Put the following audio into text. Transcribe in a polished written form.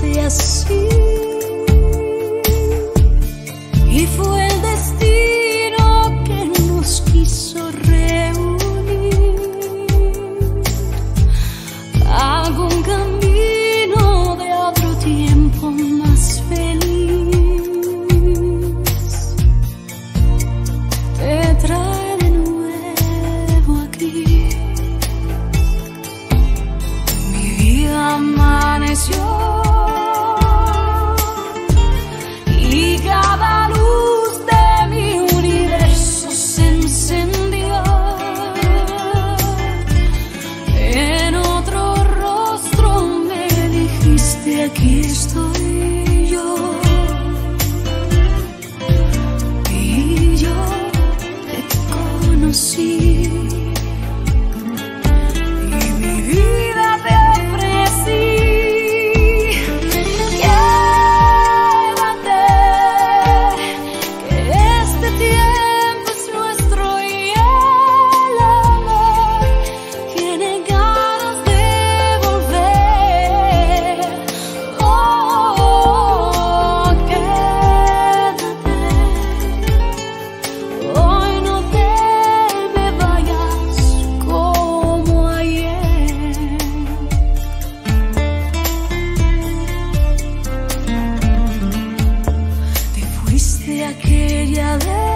amaste así. Y fue el destino que nos quiso reunir. Hago un camino de otro tiempo más feliz. Te trae de nuevo aquí. Mi vida amaneció y cada luz de mi universo se encendió. En otro rostro me dijiste: aquí estoy yo. Y yo te conocí. Y mi vida te ofrecí. Aquella vez